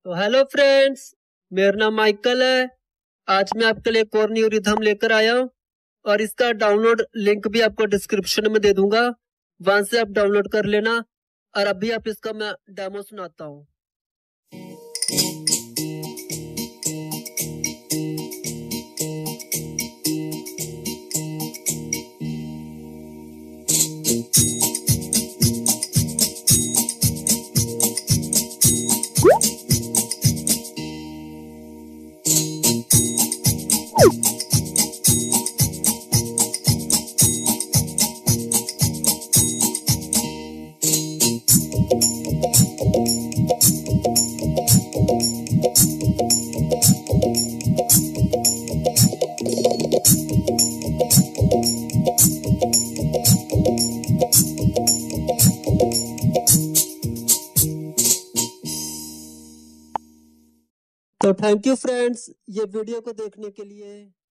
तो hello friends, मेरा नाम माइकल है। आज मैं आपके लिए एक और न्यू रिथम लेकर आया हूँ और इसका डाउनलोड लिंक भी आपको डिस्क्रिप्शन में दे दूंगा, वहां से आप डाउनलोड कर लेना। और अभी आप इसका मैं डेमो सुनाता हूँ। तो थैंक यू फ्रेंड्स, ये वीडियो को देखने के लिए।